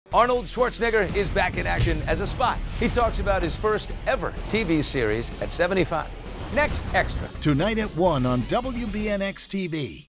Arnold Schwarzenegger is back in action as a spy. He talks about his first ever TV series at 75. Next, Extra. Tonight at 1 on WBNX-TV.